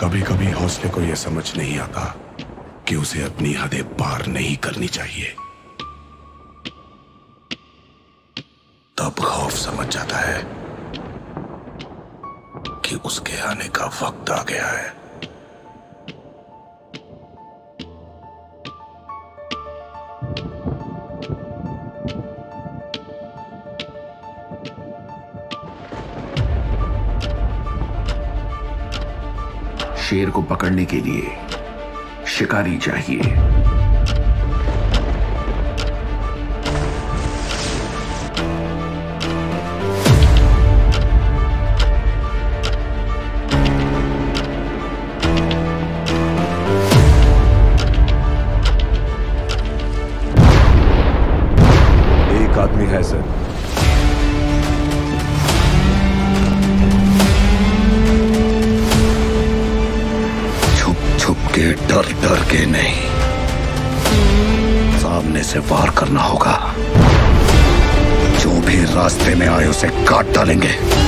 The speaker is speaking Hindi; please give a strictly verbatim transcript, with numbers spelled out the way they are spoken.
कभी कभी हौसले को यह समझ नहीं आता कि उसे अपनी हदें पार नहीं करनी चाहिए। तब खौफ समझ जाता है कि उसके आने का वक्त आ गया है। शेर को पकड़ने के लिए शिकारी चाहिए। एक आदमी है सर। छुप के डर डर के नहीं, सामने से वार करना होगा। जो भी रास्ते में आए उसे काट डालेंगे।